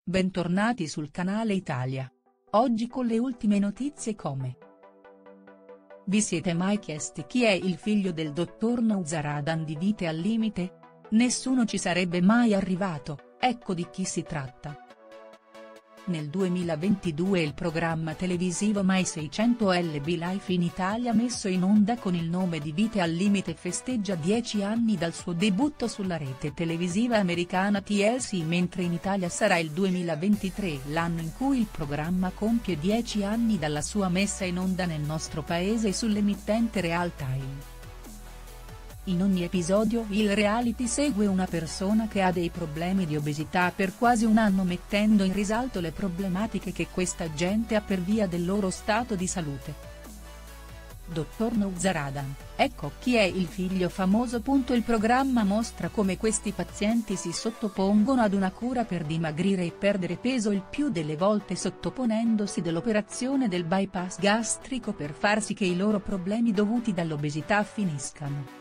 Bentornati sul canale Italia. Oggi con le ultime notizie come. Vi siete mai chiesti chi è il figlio del dottor Nowzaradan di Vite al limite? Nessuno ci sarebbe mai arrivato, ecco di chi si tratta. Nel 2022 il programma televisivo My 600 LB Life in Italia messo in onda con il nome di Vite al limite festeggia 10 anni dal suo debutto sulla rete televisiva americana TLC, mentre in Italia sarà il 2023 l'anno in cui il programma compie 10 anni dalla sua messa in onda nel nostro paese sull'emittente Real Time. In ogni episodio il reality segue una persona che ha dei problemi di obesità per quasi un anno, mettendo in risalto le problematiche che questa gente ha per via del loro stato di salute. Dottor Nowzaradan, ecco chi è il figlio famoso. Il programma mostra come questi pazienti si sottopongono ad una cura per dimagrire e perdere peso, il più delle volte sottoponendosi dell'operazione del bypass gastrico per far sì che i loro problemi dovuti dall'obesità finiscano.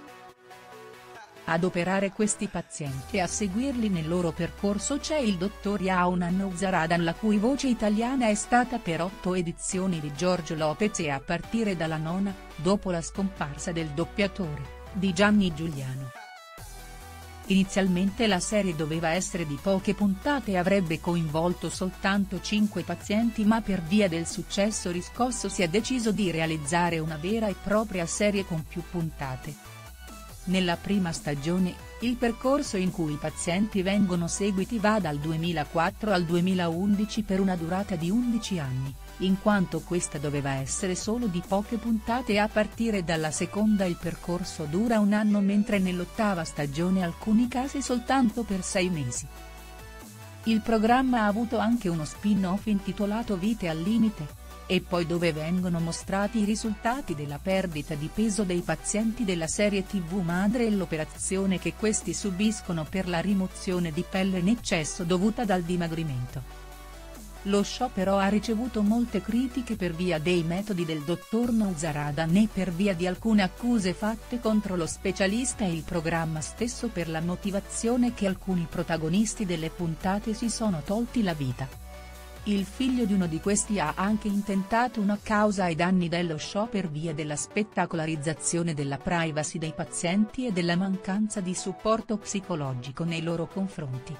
Ad operare questi pazienti e a seguirli nel loro percorso c'è il dottor Yauna Nowzaradan, la cui voce italiana è stata per 8 edizioni di Giorgio Lopez e a partire dalla nona, dopo la scomparsa del doppiatore, di Gianni Giuliano. Inizialmente la serie doveva essere di poche puntate e avrebbe coinvolto soltanto 5 pazienti, ma per via del successo riscosso si è deciso di realizzare una vera e propria serie con più puntate. Nella prima stagione, il percorso in cui i pazienti vengono seguiti va dal 2004 al 2011 per una durata di 11 anni, in quanto questa doveva essere solo di poche puntate, e a partire dalla seconda il percorso dura un anno, mentre nell'ottava stagione alcuni casi soltanto per 6 mesi. Il programma ha avuto anche uno spin-off intitolato Vite al limite, e poi dove vengono mostrati i risultati della perdita di peso dei pazienti della serie TV madre e l'operazione che questi subiscono per la rimozione di pelle in eccesso dovuta dal dimagrimento. Lo show però ha ricevuto molte critiche per via dei metodi del dottor Nowzaradan e per via di alcune accuse fatte contro lo specialista e il programma stesso per la motivazione che alcuni protagonisti delle puntate si sono tolti la vita. Il figlio di uno di questi ha anche intentato una causa ai danni dello show per via della spettacolarizzazione della privacy dei pazienti e della mancanza di supporto psicologico nei loro confronti.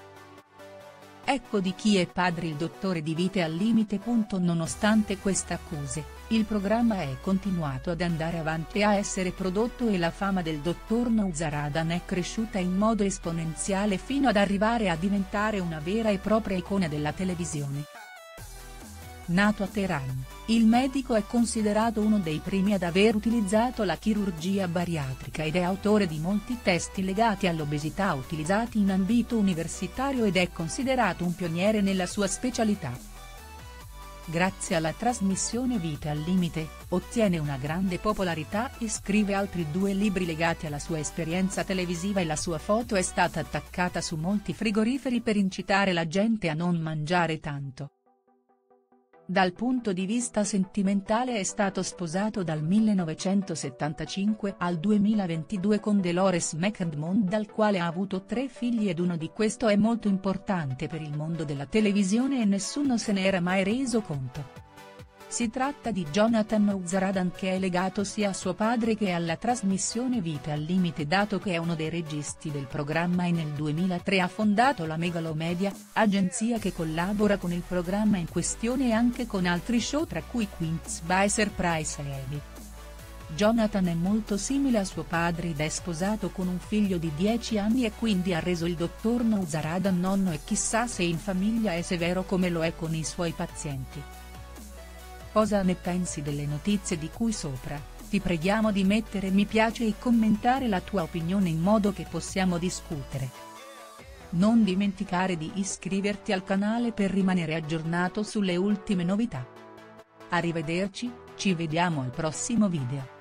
Ecco di chi è padre il dottore di Vite al limite. Nonostante queste accuse, il programma è continuato ad andare avanti e a essere prodotto, e la fama del dottor Nowzaradan è cresciuta in modo esponenziale fino ad arrivare a diventare una vera e propria icona della televisione. Nato a Teheran, il medico è considerato uno dei primi ad aver utilizzato la chirurgia bariatrica ed è autore di molti testi legati all'obesità utilizzati in ambito universitario, ed è considerato un pioniere nella sua specialità. Grazie alla trasmissione Vite al limite, ottiene una grande popolarità e scrive altri 2 libri legati alla sua esperienza televisiva, e la sua foto è stata attaccata su molti frigoriferi per incitare la gente a non mangiare tanto. Dal punto di vista sentimentale è stato sposato dal 1975 al 2022 con Dolores McEdmond, dal quale ha avuto 3 figli, ed uno di questo è molto importante per il mondo della televisione e nessuno se ne era mai reso conto. Si tratta di Jonathan Nowzaradan, che è legato sia a suo padre che alla trasmissione Vite al limite, dato che è uno dei registi del programma e nel 2003 ha fondato la Megalomedia, agenzia che collabora con il programma in questione e anche con altri show tra cui Queens by Surprise e Amy. Jonathan è molto simile a suo padre ed è sposato con un figlio di 10 anni e quindi ha reso il dottor Nowzaradan nonno, e chissà se in famiglia è severo come lo è con i suoi pazienti. Cosa ne pensi delle notizie di cui sopra? Ti preghiamo di mettere mi piace e commentare la tua opinione in modo che possiamo discutere. Non dimenticare di iscriverti al canale per rimanere aggiornato sulle ultime novità. Arrivederci, ci vediamo al prossimo video.